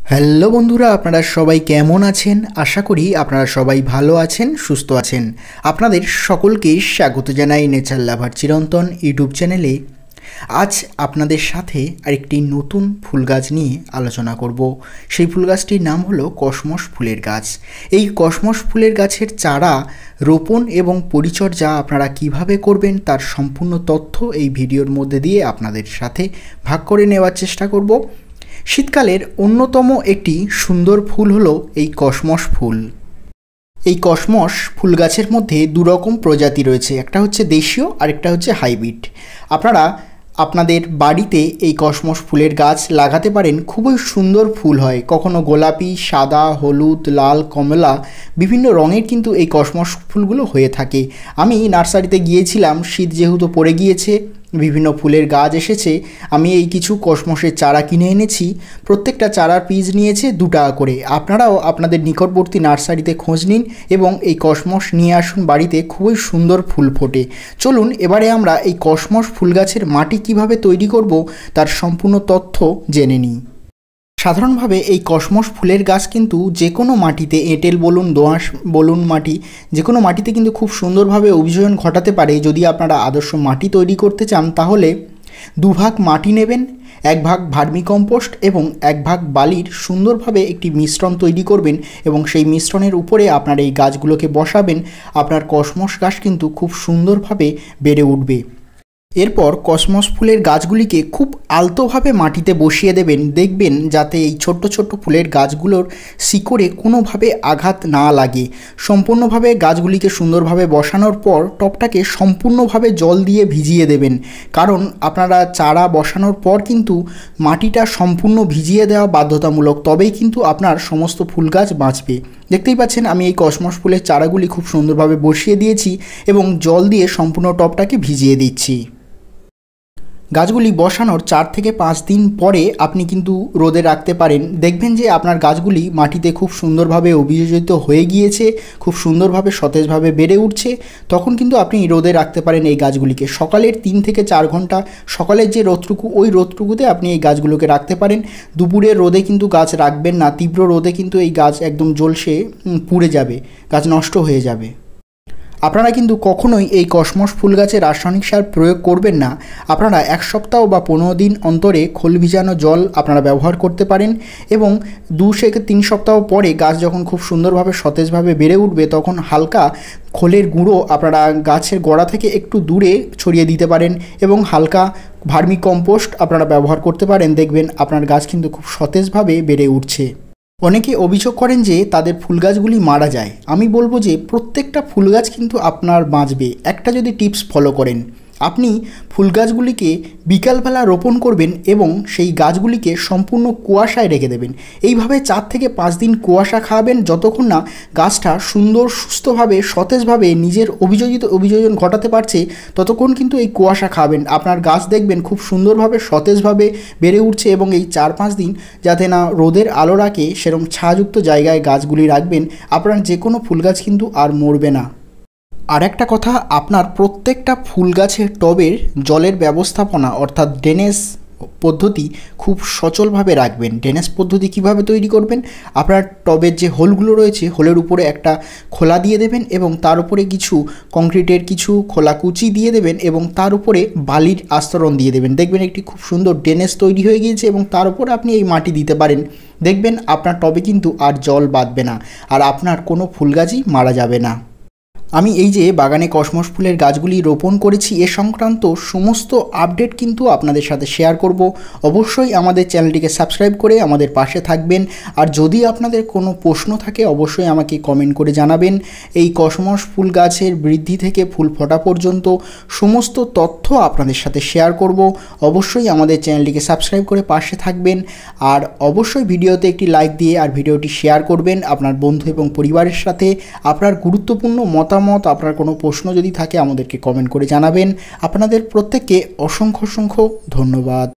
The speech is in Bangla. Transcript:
হ্যালো বন্ধুরা, আপনারা সবাই কেমন আছেন? আশা করি আপনারা সবাই ভালো আছেন, সুস্থ আছেন। আপনাদের সকলকে স্বাগত জানাই নেচার লাভার চিরন্তন ইউটিউব চ্যানেলে। আজ আপনাদের সাথে আরেকটি নতুন ফুল গাছ নিয়ে আলোচনা করব। সেই ফুল গাছটির নাম হলো কসমস ফুলের গাছ। এই কসমস ফুলের গাছের চারা রোপণ এবং পরিচর্যা আপনারা কিভাবে করবেন তার সম্পূর্ণ তথ্য এই ভিডিওর মধ্যে দিয়ে আপনাদের সাথে ভাগ করে নেওয়ার চেষ্টা করব। শীতকালের অন্যতম একটি সুন্দর ফুল হলো এই কসমস ফুল। এই কসমস ফুল গাছের মধ্যে দুরকম প্রজাতি রয়েছে, একটা হচ্ছে দেশীয় আর একটা হচ্ছে হাইব্রিড। আপনারা আপনাদের বাড়িতে এই কসমস ফুলের গাছ লাগাতে পারেন, খুবই সুন্দর ফুল হয়। কখনো গোলাপি, সাদা, হলুদ, লাল, কমলা বিভিন্ন রঙের কিন্তু এই কসমস ফুলগুলো হয়ে থাকে। আমি নার্সারিতে গিয়েছিলাম, শীত যেহেতু পড়ে গিয়েছে, বিভিন্ন ফুলের গাছ এসেছে। আমি এই কিছু কসমসের চারা কিনে এনেছি। প্রত্যেকটা চারার পিস নিয়েছে 2 টাকা করে। আপনারাও আপনাদের নিকটবর্তী নার্সারিতে খোঁজ নিন এবং এই কসমস নিয়ে আসুন বাড়িতে, খুবই সুন্দর ফুল ফোটে। চলুন এবারে আমরা এই কসমস ফুল গাছের মাটি কিভাবে তৈরি করব তার সম্পূর্ণ তথ্য জেনে নিই। সাধারণভাবে এই কসমস ফুলের গাছ কিন্তু যে কোনো মাটিতে, এঁটেল বলুন, দোআঁশ বলুন, মাটি যে কোনো মাটিতে কিন্তু খুব সুন্দরভাবে অভিযোজন ঘটাতে পারে। যদি আপনারা আদর্শ মাটি তৈরি করতে চান তাহলে 2 ভাগ মাটি নেবেন, 1 ভাগ ভার্মি কম্পোস্ট এবং 1 ভাগ বালির সুন্দরভাবে একটি মিশ্রণ তৈরি করবেন এবং সেই মিশ্রণের উপরে আপনার এই গাছগুলোকে বসাবেন। আপনার কসমস গাছ কিন্তু খুব সুন্দরভাবে বেড়ে উঠবে। এরপর কসমস ফুলের গাছগুলিকে খুব আলতোভাবে মাটিতে বসিয়ে দেবেন। দেখবেন যাতে এই ছোট্ট ছোট্ট ফুলের গাছগুলোর শিকড়ে কোনোভাবে আঘাত না লাগে। সম্পূর্ণভাবে গাছগুলিকে সুন্দরভাবে বসানোর পর টবটাকে সম্পূর্ণভাবে জল দিয়ে ভিজিয়ে দেবেন, কারণ আপনারা চারা বসানোর পর কিন্তু মাটিটা সম্পূর্ণ ভিজিয়ে দেওয়া বাধ্যতামূলক, তবেই কিন্তু আপনার সমস্ত ফুল গাছ বাঁচবে। দেখতেই পাচ্ছেন আমি এই কসমস ফুলের চারাগুলি খুব সুন্দরভাবে বসিয়ে দিয়েছি এবং জল দিয়ে সম্পূর্ণ টবটাকে ভিজিয়ে দিচ্ছি। গাছগুলি বসানোর 4 থেকে 5 দিন পরে আপনি কিন্তু রোদে রাখতে পারেন। দেখবেন যে আপনার গাছগুলি মাটিতে খুব সুন্দরভাবে অভিযোজিত হয়ে গিয়েছে, খুব সুন্দরভাবে সতেজভাবে বেড়ে উঠছে। তখন কিন্তু আপনি রোদে রাখতে পারেন এই গাছগুলিকে। সকালের 3 থেকে 4 ঘন্টা সকালের যে রোদটুকু, ওই রোদটুকুতে আপনি এই গাছগুলোকে রাখতে পারেন। দুপুরের রোদে কিন্তু গাছ রাখবেন না, তীব্র রোদে কিন্তু এই গাছ একদম ঝলসে পুড়ে যাবে, গাছ নষ্ট হয়ে যাবে। আপনারা কিন্তু কখনোই এই কসমস ফুল গাছে রাসায়নিক সার প্রয়োগ করবেন না। আপনারা 1 সপ্তাহ বা 15 দিন অন্তরে খোল ভিজানো জল আপনারা ব্যবহার করতে পারেন এবং 2 থেকে 3 সপ্তাহ পরে গাছ যখন খুব সুন্দরভাবে সতেজভাবে বেড়ে উঠবে তখন হালকা খোলের গুঁড়ো আপনারা গাছের গোড়া থেকে একটু দূরে ছড়িয়ে দিতে পারেন এবং হালকা ভার্মি কম্পোস্ট আপনারা ব্যবহার করতে পারেন। দেখবেন আপনার গাছ কিন্তু খুব সতেজভাবে বেড়ে উঠছে। অনেকে অভিযোগ করেন যে তাদের ফুল গাছগুলি মারা যায়। আমি বলবো যে প্রত্যেকটা ফুল গাছ কিন্তু আপনার বাঁচবে। একটা যদি টিপস ফলো করেন, আপনি ফুল গাছগুলিকে বিকালবেলা রোপণ করবেন এবং সেই গাছগুলিকে সম্পূর্ণ কুয়াশায় রেখে দেবেন। এইভাবে 4 থেকে 5 দিন কুয়াশা খাওয়াবেন, যতক্ষণ না গাছটা সুন্দর সুস্থভাবে সতেজভাবে নিজের অভিযোজন ঘটাতে পারছে ততক্ষণ কিন্তু এই কুয়াশা খাওয়াবেন। আপনার গাছ দেখবেন খুব সুন্দরভাবে সতেজভাবে বেড়ে উঠছে এবং এই 4-5 দিন যাতে না রোদের আলো রাখে সেরকম ছায়াযুক্ত জায়গায় গাছগুলি রাখবেন। আপনার যে কোনো ফুল গাছ কিন্তু আর মরবে না। আর একটা কথা, আপনার প্রত্যেকটা ফুল গাছের টবের জলের ব্যবস্থাপনা অর্থাৎ ড্রেনেজ পদ্ধতি খুব সচলভাবে রাখবেন। ড্রেনেজ পদ্ধতি কিভাবে তৈরি করবেন, আপনার টবের যে হোলগুলো রয়েছে হোলের উপরে একটা খোলা দিয়ে দেবেন এবং তার উপরে কিছু কংক্রিটের কিছু খোলা কুচি দিয়ে দেবেন এবং তার উপরে বালির আস্তরণ দিয়ে দেবেন। দেখবেন একটি খুব সুন্দর ড্রেনেজ তৈরি হয়ে গিয়েছে এবং তার উপরে আপনি এই মাটি দিতে পারেন। দেখবেন আপনার টবে কিন্তু আর জল বাঁধবে না আর আপনার কোনো ফুল গাছই মারা যাবে না। আমি এই যে বাগানে কসমস ফুলের গাছগুলি রোপণ করেছি এ সংক্রান্ত সমস্ত আপডেট কিন্তু আপনাদের সাথে শেয়ার করব। অবশ্যই আমাদের চ্যানেলটিকে সাবস্ক্রাইব করে আমাদের পাশে থাকবেন। আর যদি আপনাদের কোনো প্রশ্ন থাকে অবশ্যই আমাকে কমেন্ট করে জানাবেন। এই কসমস ফুল গাছের বৃদ্ধি থেকে ফুল ফোটা পর্যন্ত সমস্ত তথ্য আপনাদের সাথে শেয়ার করব। অবশ্যই আমাদের চ্যানেলটিকে সাবস্ক্রাইব করে পাশে থাকবেন আর অবশ্যই ভিডিওতে একটি লাইক দিয়ে আর ভিডিওটি শেয়ার করবেন আপনার বন্ধু এবং পরিবারের সাথে। আপনার গুরুত্বপূর্ণ মতামত, আপনার কোনো প্রশ্ন যদি থাকে আমাদেরকে কমেন্ট করে জানাবেন। আপনাদের প্রত্যেককে অসংখ্য ধন্যবাদ।